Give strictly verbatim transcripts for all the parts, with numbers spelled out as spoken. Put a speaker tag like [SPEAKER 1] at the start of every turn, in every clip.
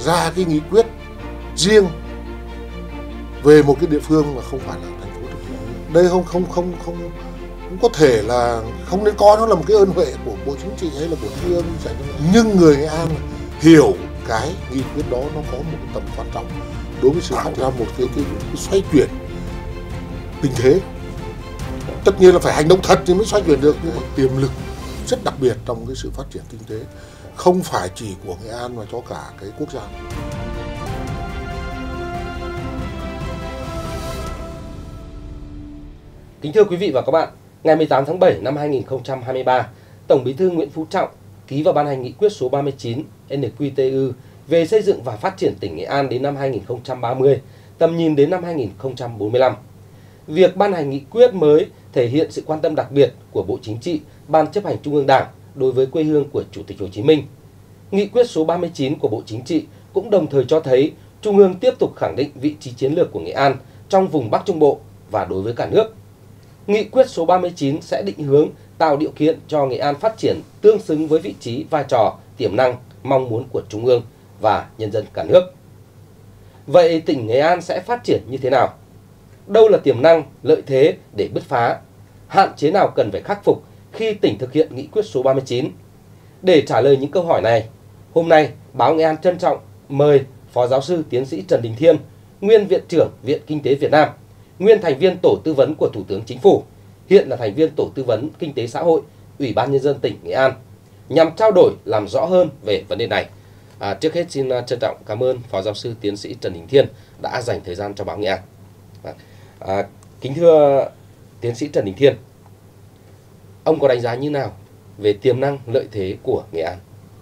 [SPEAKER 1] ra cái nghị quyết riêng về một cái địa phương mà không phải là thành phố trực thuộc trung ương. Đây không không không không cũng có thể là không nên coi nó là một cái ơn huệ của Bộ Chính trị hay là của Trung ương, nhưng người Nghệ An hiểu cái nghị quyết đó nó có một tầm quan trọng đối với sự tạo ra một cái, cái, cái xoay chuyển tình thế. Tất nhiên là phải hành động thật thì mới xoay chuyển được, nhưng mà tiềm lực rất đặc biệt trong cái sự phát triển kinh tế, không phải chỉ của Nghệ An mà cho cả cái quốc gia.
[SPEAKER 2] Kính thưa quý vị và các bạn, ngày mười tám tháng bảy năm hai nghìn không trăm hai mươi ba, Tổng Bí thư Nguyễn Phú Trọng ký và ban hành nghị quyết số ba mươi chín N Q T U về xây dựng và phát triển tỉnh Nghệ An đến năm hai nghìn không trăm ba mươi, tầm nhìn đến năm hai nghìn không trăm bốn mươi lăm. Việc ban hành nghị quyết mới thể hiện sự quan tâm đặc biệt của Bộ Chính trị, Ban Chấp hành Trung ương Đảng đối với quê hương của Chủ tịch Hồ Chí Minh. Nghị quyết số ba mươi chín của Bộ Chính trị cũng đồng thời cho thấy Trung ương tiếp tục khẳng định vị trí chiến lược của Nghệ An trong vùng Bắc Trung Bộ và đối với cả nước. Nghị quyết số ba mươi chín sẽ định hướng tạo điều kiện cho Nghệ An phát triển tương xứng với vị trí, vai trò, tiềm năng, mong muốn của Trung ương và nhân dân cả nước. Vậy tỉnh Nghệ An sẽ phát triển như thế nào? Đâu là tiềm năng, lợi thế để bứt phá? Hạn chế nào cần phải khắc phục khi tỉnh thực hiện nghị quyết số ba mươi chín? Để trả lời những câu hỏi này, hôm nay báo Nghệ An trân trọng mời Phó Giáo sư Tiến sĩ Trần Đình Thiên, nguyên Viện trưởng Viện Kinh tế Việt Nam, nguyên thành viên Tổ tư vấn của Thủ tướng Chính phủ, hiện là thành viên Tổ tư vấn Kinh tế Xã hội, Ủy ban Nhân dân tỉnh Nghệ An, nhằm trao đổi làm rõ hơn về vấn đề này. À, trước hết xin trân trọng cảm ơn Phó Giáo sư Tiến sĩ Trần Đình Thiên đã dành thời gian cho báo Nghệ An. À, kính thưa Tiến sĩ Trần Đình Thiên, ông có đánh giá như nào về tiềm năng lợi thế của Nghệ An?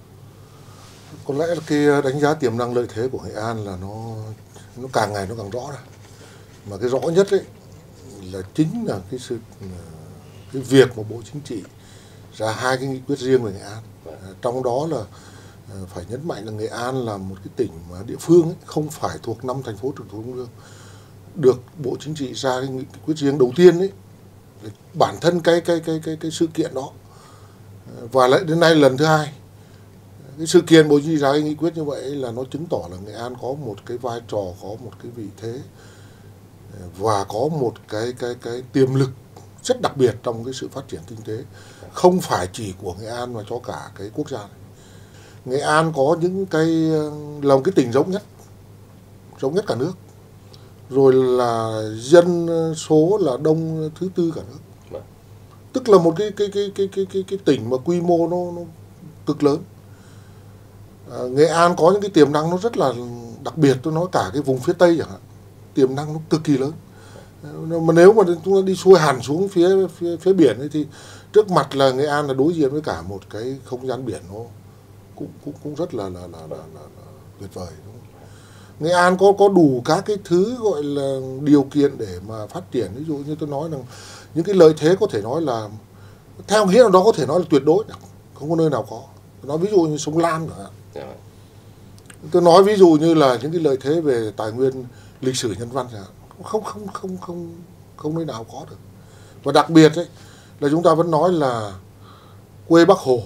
[SPEAKER 1] Có lẽ là cái đánh giá tiềm năng lợi thế của Nghệ An là nó nó càng ngày nó càng rõ ra. Mà cái rõ nhất ấy là chính là cái sự cái việc mà Bộ Chính trị ra hai cái nghị quyết riêng về Nghệ An. À, trong đó là phải nhấn mạnh là Nghệ An là một cái tỉnh mà địa phương ấy, không phải thuộc năm thành phố trực thuộc trung ương, được Bộ Chính trị ra cái nghị quyết riêng đầu tiên ấy, bản thân cái cái cái cái cái sự kiện đó, và lại đến nay lần thứ hai cái sự kiện Bộ Chính trị ra cái nghị quyết như vậy là nó chứng tỏ là Nghệ An có một cái vai trò, có một cái vị thế và có một cái cái cái tiềm lực rất đặc biệt trong cái sự phát triển kinh tế, không phải chỉ của Nghệ An mà cho cả cái quốc gia này. Nghệ An có những cái là một cái tỉnh rộng nhất, rộng nhất cả nước, rồi là dân số là đông thứ tư cả nước, tức là một cái cái cái cái cái cái, cái tỉnh mà quy mô nó, nó cực lớn. À, Nghệ An có những cái tiềm năng nó rất là đặc biệt, tôi nói cả cái vùng phía Tây chẳng hạn, tiềm năng nó cực kỳ lớn. Mà nếu mà chúng ta đi xuôi hẳn xuống phía phía, phía biển ấy, thì trước mặt là Nghệ An là đối diện với cả một cái không gian biển nó cũng cũng cũng rất là là là, là, là, là tuyệt vời. Đúng không? Nghệ An có có đủ các cái thứ gọi là điều kiện để mà phát triển. Ví dụ như tôi nói là những cái lợi thế có thể nói là theo nghĩa nào đó có thể nói là tuyệt đối, không có nơi nào có. Tôi nói ví dụ như sông Lam chẳng hạn. Tôi nói ví dụ như là những cái lợi thế về tài nguyên lịch sử nhân văn chẳng hạn. Không không không không không nơi nào có được. Và đặc biệt ấy là chúng ta vẫn nói là quê Bắc Hồ.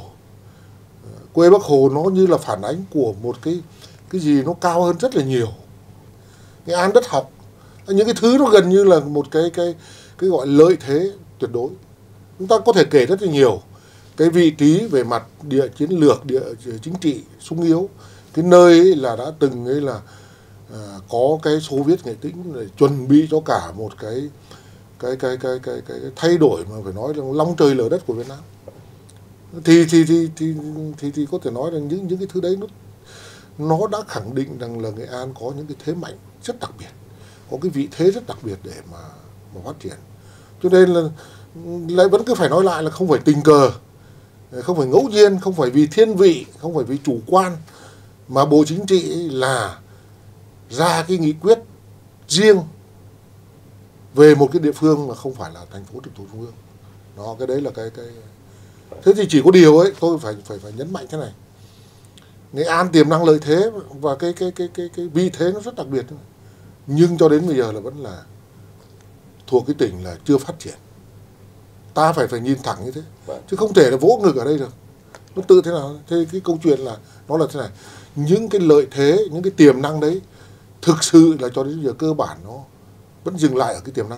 [SPEAKER 1] Quê Bắc Hồ nó như là phản ánh của một cái cái gì nó cao hơn rất là nhiều. Nghệ An đất học, những cái thứ nó gần như là một cái cái cái gọi lợi thế tuyệt đối. Chúng ta có thể kể rất là nhiều cái vị trí về mặt địa chiến lược, địa chính trị sung yếu, cái nơi ấy là đã từng ấy là à, có cái Xô Viết Nghệ Tĩnh để chuẩn bị cho cả một cái cái cái cái cái cái, cái thay đổi mà phải nói là long trời lở đất của Việt Nam. Thì thì thì thì thì, thì có thể nói là những những cái thứ đấy nó nó đã khẳng định rằng là Nghệ An có những cái thế mạnh rất đặc biệt, có cái vị thế rất đặc biệt để mà mà phát triển. Cho nên là lại vẫn cứ phải nói lại là không phải tình cờ, không phải ngẫu nhiên, không phải vì thiên vị, không phải vì chủ quan mà Bộ Chính trị là ra cái nghị quyết riêng về một cái địa phương mà không phải là thành phố trực thuộc trung ương. Đó, cái đấy là cái cái thế thì chỉ có điều ấy, tôi phải phải phải nhấn mạnh thế này. Nghệ An tiềm năng lợi thế và cái cái cái cái cái vị thế nó rất đặc biệt, nhưng cho đến bây giờ là vẫn là thuộc cái tỉnh là chưa phát triển. Ta phải phải nhìn thẳng như thế, chứ không thể là vỗ ngực ở đây được. Nó tự thế nào? Thế cái câu chuyện là nó là thế này. những cái lợi thế, những cái tiềm năng đấy thực sự là cho đến giờ cơ bản nó vẫn dừng lại ở cái tiềm năng.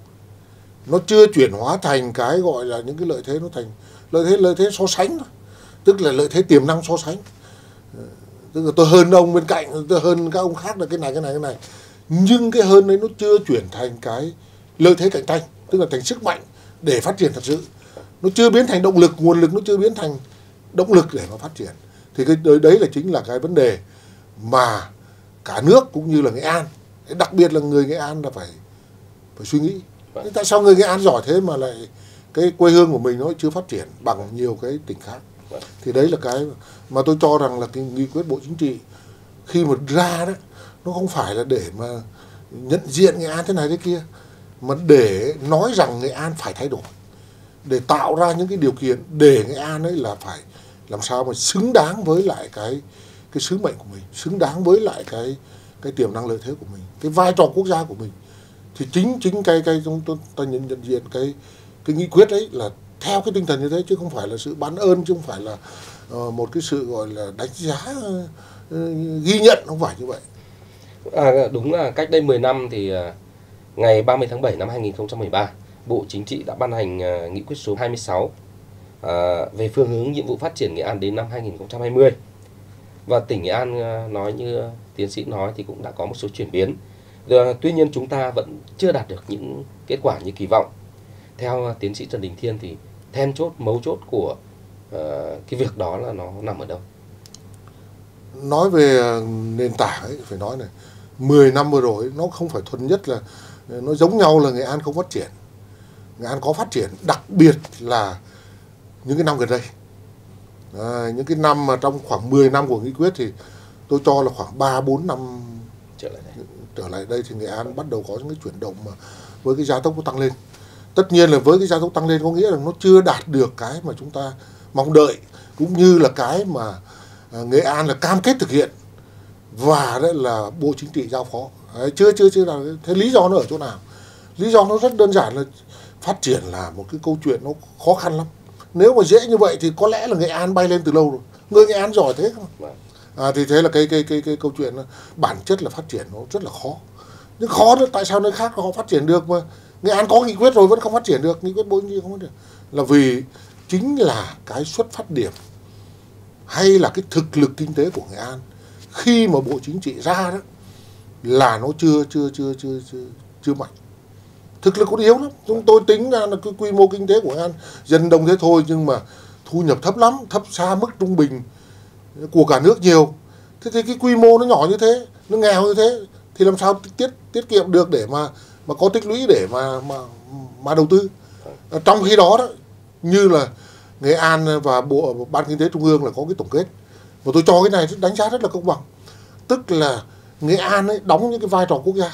[SPEAKER 1] Nó chưa chuyển hóa thành cái gọi là những cái lợi thế, nó thành lợi thế lợi thế so sánh thôi. Tức là lợi thế tiềm năng so sánh. Tức là tôi hơn ông bên cạnh, tôi hơn các ông khác là cái này cái này cái này. Nhưng cái hơn đấy nó chưa chuyển thành cái lợi thế cạnh tranh, tức là thành sức mạnh để phát triển thật sự. Nó chưa biến thành động lực, nguồn lực nó chưa biến thành động lực để mà phát triển. Thì cái đấy, đấy là chính là cái vấn đề mà cả nước cũng như là Nghệ An, đặc biệt là người Nghệ An là phải phải suy nghĩ. Vâng. Tại sao người Nghệ An giỏi thế mà lại cái quê hương của mình nó chưa phát triển bằng nhiều cái tỉnh khác? Vâng. Thì đấy là cái mà tôi cho rằng là cái nghị quyết Bộ Chính trị khi mà ra đó, nó không phải là để mà nhận diện Nghệ An thế này thế kia, mà để nói rằng Nghệ An phải thay đổi, để tạo ra những cái điều kiện để Nghệ An ấy là phải làm sao mà xứng đáng với lại cái cái sứ mệnh của mình, xứng đáng với lại cái cái tiềm năng lợi thế của mình, cái vai trò quốc gia của mình. Thì chính chính cái cái chúng ta nhận nhận diện cái cái nghị quyết ấy là theo cái tinh thần như thế, chứ không phải là sự ban ơn, chứ không phải là uh, một cái sự gọi là đánh giá, uh, ghi nhận, không phải như vậy.
[SPEAKER 2] À, đúng là cách đây mười năm thì uh, ngày ba mươi tháng bảy năm hai nghìn không trăm mười ba, Bộ Chính trị đã ban hành uh, nghị quyết số hai mươi sáu uh, về phương hướng nhiệm vụ phát triển Nghệ An đến năm hai nghìn không trăm hai mươi. Và tỉnh Nghệ An uh, nói như uh, tiến sĩ nói thì cũng đã có một số chuyển biến. Uh, tuy nhiên chúng ta vẫn chưa đạt được những kết quả như kỳ vọng. Theo uh, tiến sĩ Trần Đình Thiên thì then chốt, mấu chốt của uh, cái việc đó là nó nằm ở đâu?
[SPEAKER 1] Nói về nền tảng ấy, phải nói này, mười năm vừa rồi nó không phải thuần nhất là nó giống nhau là Nghệ An không phát triển. Nghệ An có phát triển, đặc biệt là những cái năm gần đây. À, những cái năm mà trong khoảng mười năm của nghị quyết thì tôi cho là khoảng ba bốn năm trở lại đây. Trở lại đây thì Nghệ An bắt đầu có những cái chuyển động mà với cái giá tốc nó tăng lên. Tất nhiên là với cái giá tốc tăng lên có nghĩa là nó chưa đạt được cái mà chúng ta mong đợi, cũng như là cái mà à, Nghệ An là cam kết thực hiện và đấy là Bộ Chính trị giao phó. Đấy, chưa chưa chưa là thế. Lý do nó ở chỗ nào? Lý do nó rất đơn giản là phát triển là một cái câu chuyện nó khó khăn lắm. Nếu mà dễ như vậy thì có lẽ là Nghệ An bay lên từ lâu rồi. Người Nghệ An giỏi thế không? À, thì thế là cái cái cái cái câu chuyện nó, bản chất là phát triển nó rất là khó. Nhưng khó nữa, tại sao nơi khác họ phát triển được mà Nghệ An có nghị quyết rồi vẫn không phát triển được, nghị quyết Bộ Chính trị không phát triển? Là vì chính là cái xuất phát điểm hay là cái thực lực kinh tế của Nghệ An khi mà Bộ Chính trị ra đó là nó chưa chưa chưa chưa chưa chưa mạnh. Thực lực còn yếu lắm. Chúng tôi tính ra là cái quy mô kinh tế của Nghệ An dân đông thế thôi, nhưng mà thu nhập thấp lắm, thấp xa mức trung bình của cả nước nhiều. Thế thì cái quy mô nó nhỏ như thế, nó nghèo như thế thì làm sao tiết tiết kiệm được để mà mà có tích lũy để mà mà mà đầu tư. Trong khi đó đó, như là Nghệ An và Bộ Ban Kinh tế Trung ương là có cái tổng kết, và tôi cho cái này đánh giá rất là công bằng. Tức là Nghệ An ấy đóng những cái vai trò quốc gia,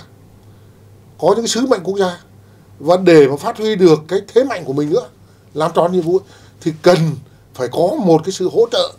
[SPEAKER 1] có những cái sứ mệnh quốc gia, và để mà phát huy được cái thế mạnh của mình nữa, làm tròn nhiệm vụ thì cần phải có một cái sự hỗ trợ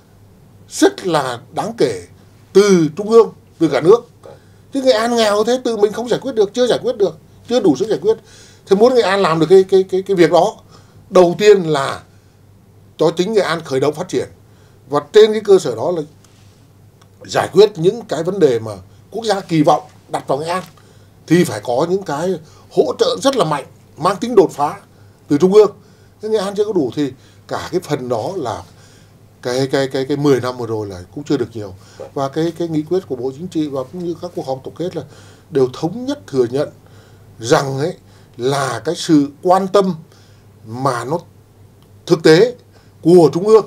[SPEAKER 1] rất là đáng kể từ trung ương, từ cả nước. Chứ Nghệ An nghèo thế tự mình không giải quyết được, chưa giải quyết được, chưa đủ sức giải quyết. Thế muốn Nghệ An làm được cái cái cái cái việc đó, đầu tiên là cho chính Nghệ An khởi động phát triển, và trên cái cơ sở đó là giải quyết những cái vấn đề mà quốc gia kỳ vọng đặt vào Nghệ An, thì phải có những cái hỗ trợ rất là mạnh, mang tính đột phá từ trung ương. Thế Nghệ An chưa có đủ thì cả cái phần đó là cái cái cái cái mười năm vừa rồi là cũng chưa được nhiều. Và cái cái nghị quyết của Bộ Chính trị và cũng như các cuộc họp tổng kết là đều thống nhất thừa nhận rằng ấy là cái sự quan tâm mà nó thực tế của trung ương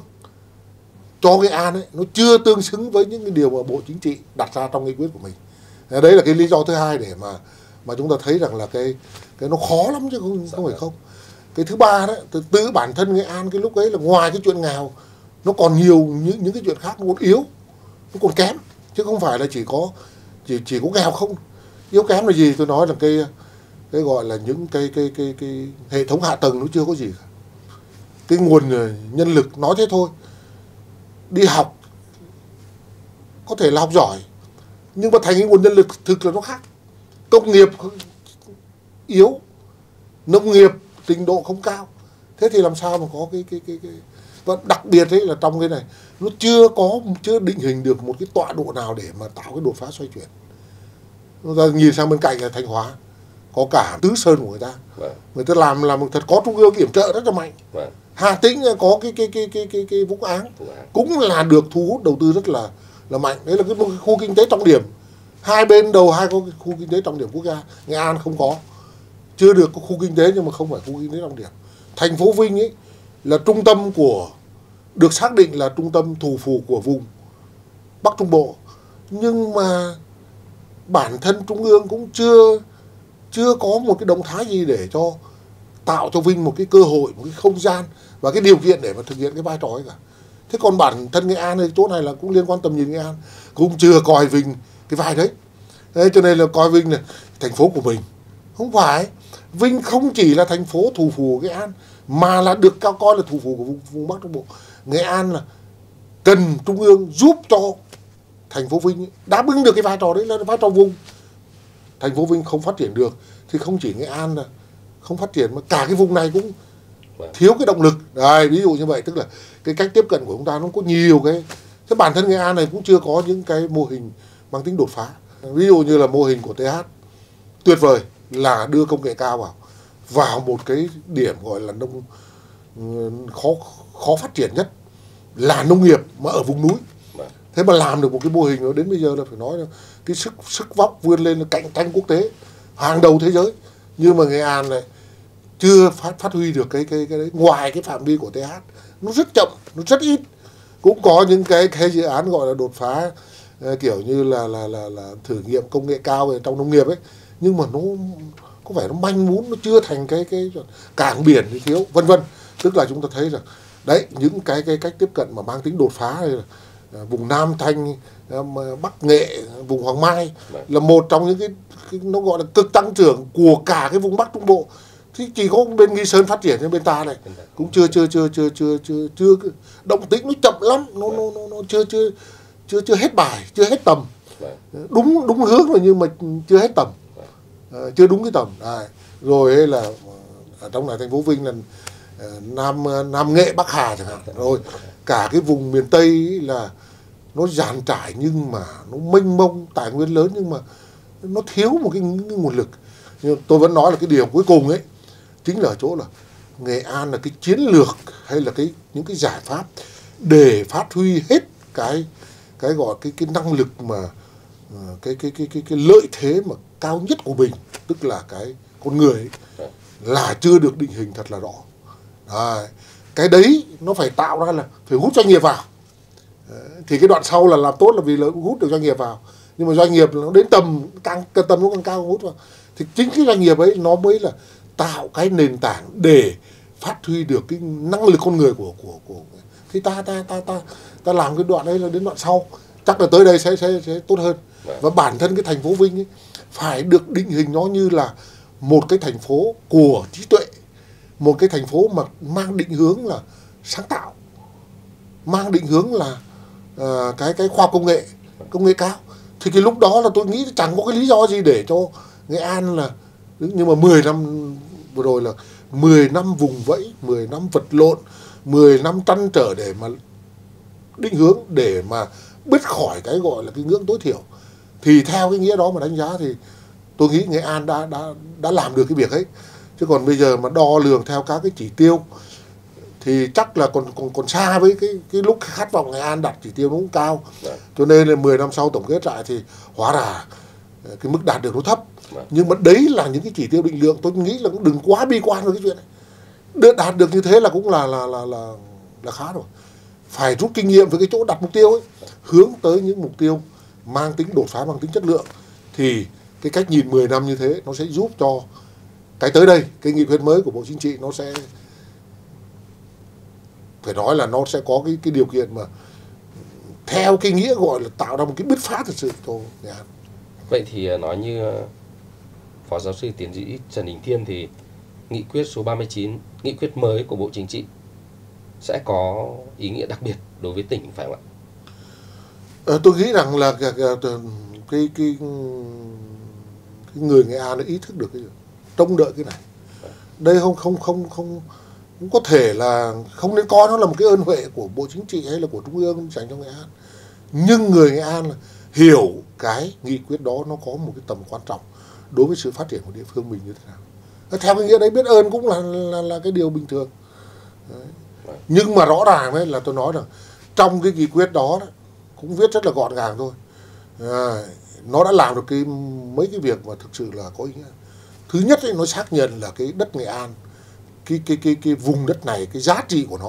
[SPEAKER 1] cho Nghệ An ấy nó chưa tương xứng với những cái điều mà Bộ Chính trị đặt ra trong nghị quyết của mình. Đấy là cái lý do thứ hai để mà mà chúng ta thấy rằng là cái cái nó khó lắm chứ không không phải không. Cái thứ ba đó, từ, từ bản thân Nghệ An cái lúc ấy là ngoài cái chuyện nghèo nó còn nhiều những những cái chuyện khác nó còn yếu, nó còn kém, chứ không phải là chỉ có chỉ chỉ có nghèo không. Yếu kém là gì? Tôi nói là cái cái gọi là những cái cái cái cái hệ thống hạ tầng nó chưa có gì cả. Cái nguồn nhân lực nói thế thôi. Đi học có thể là học giỏi, nhưng mà thành cái nguồn nhân lực thực là nó khác. Công nghiệp yếu, nông nghiệp trình độ không cao. Thế thì làm sao mà có cái cái cái cái Và đặc biệt ấy là trong cái này nó chưa có chưa định hình được một cái tọa độ nào để mà tạo cái đột phá xoay chuyển. Chúng ta nhìn sang bên cạnh là Thanh Hóa, có cả Tứ Sơn của người ta,
[SPEAKER 2] vâng.
[SPEAKER 1] người ta làm làm thật có trung ương yểm trợ rất là mạnh.
[SPEAKER 2] Vâng.
[SPEAKER 1] Hà Tĩnh có cái cái cái cái cái cái Vũng Áng cũng là được thu hút đầu tư rất là là mạnh. Đấy là cái một cái khu kinh tế trọng điểm, hai bên đầu hai có khu kinh tế trọng điểm quốc gia. Nghệ An không có, chưa được có khu kinh tế nhưng mà không phải khu kinh tế trọng điểm. Thành phố Vinh ấy là trung tâm của, được xác định là trung tâm thủ phủ của vùng Bắc Trung Bộ, nhưng mà bản thân Trung ương cũng chưa chưa có một cái động thái gì để cho tạo cho Vinh một cái cơ hội, một cái không gian và cái điều kiện để mà thực hiện cái vai trò ấy cả. Thế còn bản thân Nghệ An, chỗ này là cũng liên quan tầm nhìn Nghệ An, cũng chưa coi Vinh cái vai đấy. Thế cho nên là coi Vinh là thành phố của mình. Không phải, Vinh không chỉ là thành phố thủ phủ của Nghệ An mà là được cao coi là thủ phủ của vùng, vùng Bắc Trung Bộ. Nghệ An là cần Trung ương giúp cho thành phố Vinh đáp ứng được cái vai trò đấy, là vai trò vùng. Thành phố Vinh không phát triển được thì không chỉ Nghệ An là không phát triển mà cả cái vùng này cũng thiếu cái động lực. Đấy, ví dụ như vậy, tức là cái cách tiếp cận của chúng ta nó có nhiều cái. Thế bản thân Nghệ An này cũng chưa có những cái mô hình mang tính đột phá. Ví dụ như là mô hình của tê hát tuyệt vời là đưa công nghệ cao vào vào một cái điểm gọi là nông khó khó phát triển nhất là nông nghiệp mà ở vùng núi. Thế mà làm được một cái mô hình đó đến bây giờ là phải nói là cái sức sức vóc vươn lên là cạnh tranh quốc tế hàng đầu thế giới. Nhưng mà Nghệ An này chưa phát phát huy được cái cái cái đấy, ngoài cái phạm vi của tê hát nó rất chậm, nó rất ít. Cũng có những cái cái dự án gọi là đột phá uh, kiểu như là là là là thử nghiệm công nghệ cao ở trong nông nghiệp ấy, nhưng mà nó có vẻ nó manh mún, nó chưa thành cái cái cảng biển thì thiếu, vân vân. Tức là chúng ta thấy rằng đấy, những cái cái cách tiếp cận mà mang tính đột phá này là uh, vùng Nam Thanh, uh, Bắc Nghệ, vùng Hoàng Mai là một trong những cái, cái nó gọi là cực tăng trưởng của cả cái vùng Bắc Trung Bộ. Thì chỉ có bên Nghi Sơn phát triển, nhưng bên ta này cũng chưa chưa chưa chưa chưa chưa chưa động tĩnh, nó chậm lắm, nó nó nó, nó chưa chưa chưa chưa hết bài, chưa hết tầm. Đúng đúng hướng rồi nhưng mà chưa hết tầm, à, chưa đúng cái tầm. À, rồi hay là ở trong này thành phố Vinh là Nam Nam Nghệ Bắc Hà chẳng hạn, rồi cả cái vùng miền Tây là nó dàn trải nhưng mà nó mênh mông, tài nguyên lớn nhưng mà nó thiếu một cái, cái nguồn lực. Nhưng tôi vẫn nói là cái điều cuối cùng ấy chính là ở chỗ là Nghệ An là cái chiến lược hay là cái những cái giải pháp để phát huy hết cái cái gọi cái cái năng lực mà cái cái cái cái cái lợi thế mà cao nhất của mình, tức là cái con người ấy, là chưa được định hình thật là rõ. Đấy. Cái đấy nó phải tạo ra là phải hút doanh nghiệp vào. Đấy. Thì cái đoạn sau là làm tốt là vì là hút được doanh nghiệp vào, nhưng mà doanh nghiệp nó đến tầm càng tầm nó càng cao hút vào thì chính cái doanh nghiệp ấy nó mới là tạo cái nền tảng để phát huy được cái năng lực con người của của của thì ta ta ta ta ta làm cái đoạn đấy là đến đoạn sau chắc là tới đây sẽ sẽ sẽ tốt hơn. Và bản thân cái thành phố Vinh ấy phải được định hình nó như là một cái thành phố của trí tuệ, một cái thành phố mà mang định hướng là sáng tạo, mang định hướng là uh, cái cái khoa học công nghệ, công nghệ cao. Thì cái lúc đó là tôi nghĩ chẳng có cái lý do gì để cho Nghệ An là, nhưng mà mười năm vừa rồi là mười năm vùng vẫy, mười năm vật lộn, mười năm trăn trở để mà định hướng, để mà bứt khỏi cái gọi là cái ngưỡng tối thiểu. Thì theo cái nghĩa đó mà đánh giá thì tôi nghĩ Nghệ An đã đã đã làm được cái việc ấy. Chứ còn bây giờ mà đo lường theo các cái chỉ tiêu thì chắc là còn còn còn xa với cái cái lúc khát vọng Nghệ An đặt chỉ tiêu nó cũng cao. Đấy. Cho nên là mười năm sau tổng kết lại thì hóa ra cái mức đạt được nó thấp. Đấy. Nhưng mà đấy là những cái chỉ tiêu định lượng, tôi nghĩ là cũng đừng quá bi quan với cái chuyện này. Được đạt được như thế là cũng là là là là là khá rồi. Phải rút kinh nghiệm với cái chỗ đặt mục tiêu ấy, hướng tới những mục tiêu mang tính đột phá, mang tính chất lượng, thì cái cách nhìn mười năm như thế nó sẽ giúp cho cái tới đây, cái nghị quyết mới của Bộ Chính trị nó sẽ phải nói là nó sẽ có cái cái điều kiện mà theo cái nghĩa gọi là tạo ra một cái bứt phá thật sự cho Nghệ An.
[SPEAKER 2] Vậy thì nói như Phó Giáo sư Tiến sĩ Trần Đình Thiên thì nghị quyết số ba mươi chín, nghị quyết mới của Bộ Chính trị sẽ có ý nghĩa đặc biệt đối với tỉnh phải không ạ?
[SPEAKER 1] Ờ, tôi nghĩ rằng là cái cái, cái, cái, cái người Nghệ An đã ý thức được cái trông đợi cái này. Đây không không không không cũng có thể là không nên coi nó là một cái ơn huệ của Bộ Chính trị hay là của Trung ương dành cho Nghệ An. Nhưng người Nghệ An là hiểu cái nghị quyết đó nó có một cái tầm quan trọng đối với sự phát triển của địa phương mình như thế nào. Theo cái nghĩa đấy, biết ơn cũng là là, là cái điều bình thường. Đấy. Nhưng mà rõ ràng đấy là tôi nói rằng trong cái nghị quyết đó, đó cũng viết rất là gọn gàng thôi. À, nó đã làm được cái mấy cái việc mà thực sự là có ý nghĩa. Thứ nhất ấy, nó xác nhận là cái đất Nghệ An, cái cái cái cái vùng đất này, cái giá trị của nó,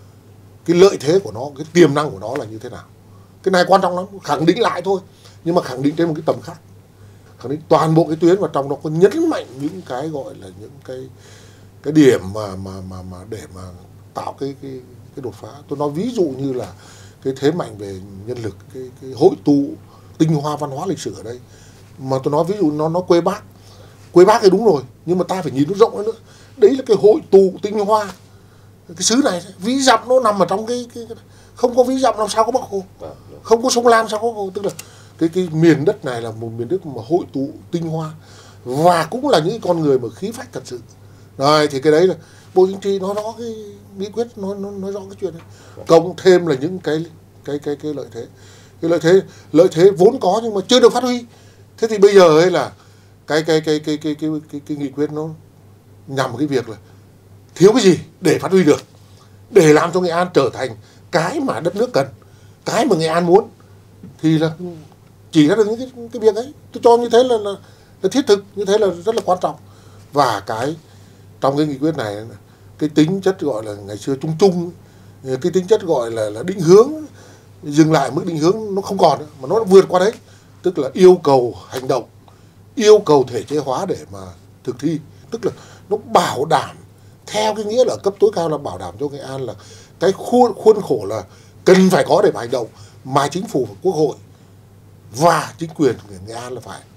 [SPEAKER 1] cái lợi thế của nó, cái tiềm năng của nó là như thế nào. Cái này quan trọng lắm, khẳng định lại thôi, nhưng mà khẳng định trên một cái tầm khác, khẳng định toàn bộ cái tuyến, và trong đó có nhấn mạnh những cái gọi là những cái cái điểm mà mà mà mà để mà tạo cái cái cái đột phá. Tôi nói ví dụ như là cái thế mạnh về nhân lực, cái cái hội tụ tinh hoa văn hóa lịch sử ở đây. Mà tôi nói ví dụ nó nó quê Bác, quê Bác thì đúng rồi, nhưng mà ta phải nhìn nó rộng hơn nữa. Đấy là cái hội tụ tinh hoa cái xứ này. Ví dặm nó nằm ở trong cái, cái, cái không có ví dặm làm sao có Bác Hồ, không có sông Lam sao có Bác Hồ. Tức là cái cái miền đất này là một miền đất mà hội tụ tinh hoa, và cũng là những con người mà khí phách thật sự. Rồi thì cái đấy là Bộ Chính trị nó rõ cái nghị quyết, nó nó nói rõ cái chuyện này. Cộng thêm là những cái cái cái cái lợi thế, cái lợi thế lợi thế vốn có nhưng mà chưa được phát huy. Thế thì bây giờ ấy là cái cái cái cái cái cái cái, cái nghị quyết nó nhằm cái việc là thiếu cái gì để phát huy được, để làm cho Nghệ An trở thành cái mà đất nước cần, cái mà Nghệ An muốn, thì là chỉ ra được những cái, cái việc ấy. Tôi cho như thế là, là là thiết thực, như thế là rất là quan trọng. Và cái trong cái nghị quyết này, cái tính chất gọi là ngày xưa chung chung, cái tính chất gọi là là định hướng, dừng lại mức định hướng nó không còn nữa, mà nó vượt qua đấy. Tức là yêu cầu hành động, yêu cầu thể chế hóa để mà thực thi. Tức là nó bảo đảm, theo cái nghĩa là cấp tối cao là bảo đảm cho Nghệ An là cái khuôn, khuôn khổ là cần phải có để mà hành động, mà chính phủ và quốc hội và chính quyền của Nghệ An là phải,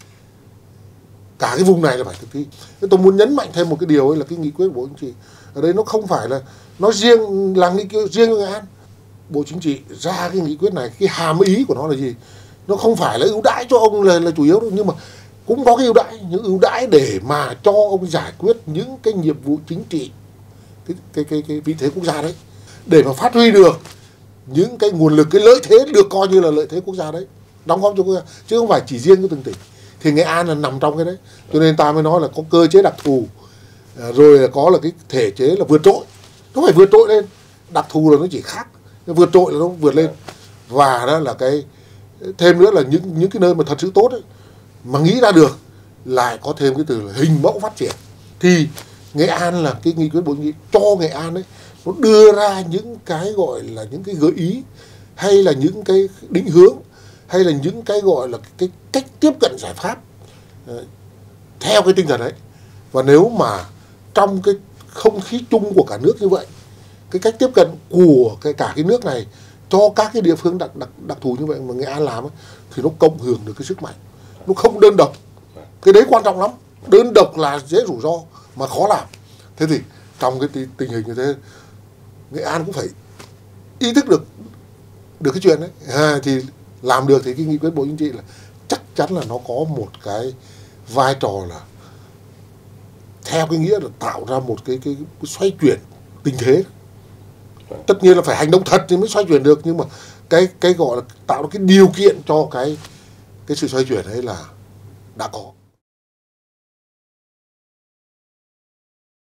[SPEAKER 1] cả cái vùng này là phải thực thi. Tôi muốn nhấn mạnh thêm một cái điều ấy là cái nghị quyết của Bộ Chính trị ở đây nó không phải là nó riêng là nghị quyết riêng cho Nghệ An. Bộ Chính trị ra cái nghị quyết này, cái hàm ý của nó là gì? Nó không phải là ưu đãi cho ông là, là chủ yếu đâu, nhưng mà cũng có cái ưu đãi, những ưu đãi để mà cho ông giải quyết những cái nhiệm vụ chính trị, cái cái cái, cái vị thế quốc gia đấy, để mà phát huy được những cái nguồn lực, cái lợi thế được coi như là lợi thế quốc gia đấy, đóng góp cho quốc gia, chứ không phải chỉ riêng cái từng tỉnh. Thì Nghệ An là nằm trong cái đấy, cho nên ta mới nói là có cơ chế đặc thù, rồi là có là cái thể chế là vượt trội. Nó phải vượt trội lên, đặc thù là nó chỉ khác, vượt trội là nó vượt lên. Và đó là cái thêm nữa là những những cái nơi mà thật sự tốt ấy, mà nghĩ ra được lại có thêm cái từ là hình mẫu phát triển. Thì Nghệ An là cái nghị quyết Bộ Chính trị cho Nghệ An ấy, nó đưa ra những cái gọi là những cái gợi ý, hay là những cái định hướng, hay là những cái gọi là cái cách tiếp cận giải pháp uh, theo cái tinh thần ấy. Và nếu mà trong cái không khí chung của cả nước như vậy, cái cách tiếp cận của cái cả cái nước này cho các cái địa phương đặc đặc đặc thù như vậy mà Nghệ An làm ấy, thì nó cộng hưởng được cái sức mạnh, nó không đơn độc. Cái đấy quan trọng lắm. Đơn độc là dễ rủi ro mà khó làm. Thế thì trong cái tình hình như thế, Nghệ An cũng phải ý thức được được cái chuyện đấy. À, thì làm được thì cái nghị quyết Bộ Chính trị là chắc chắn là nó có một cái vai trò là theo cái nghĩa là tạo ra một cái cái, cái xoay chuyển tình thế. Tất nhiên là phải hành động thật thì mới xoay chuyển được, nhưng mà cái cái gọi là tạo ra cái điều kiện cho cái cái sự xoay chuyển ấy là đã có.